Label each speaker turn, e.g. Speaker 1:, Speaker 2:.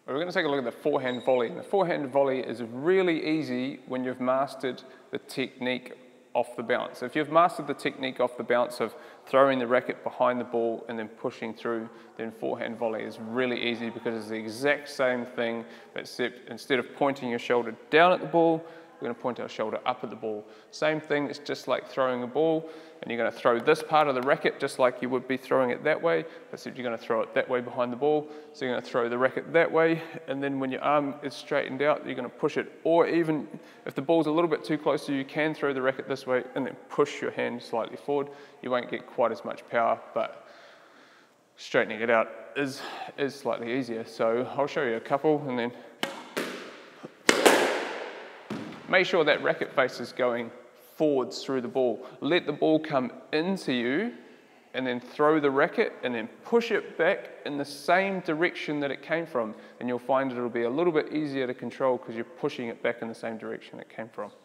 Speaker 1: We're going to take a look at the forehand volley. And the forehand volley is really easy when you've mastered the technique off the bounce. If you've mastered the technique off the bounce of throwing the racket behind the ball and then pushing through, then forehand volley is really easy because it's the exact same thing, except instead of pointing your shoulder down at the ball, we're going to point our shoulder up at the ball. Same thing, it's just like throwing a ball, and you're going to throw this part of the racket just like you would be throwing it that way, except you're going to throw it that way behind the ball. So you're going to throw the racket that way, and then when your arm is straightened out, you're going to push it. Or even if the ball's a little bit too close to you, you can throw the racket this way and then push your hand slightly forward. You won't get quite as much power, but straightening it out is slightly easier. So I'll show you a couple, and then make sure that racket face is going forwards through the ball. Let the ball come into you and then throw the racket and then push it back in the same direction that it came from. And you'll find it'll be a little bit easier to control because you're pushing it back in the same direction it came from.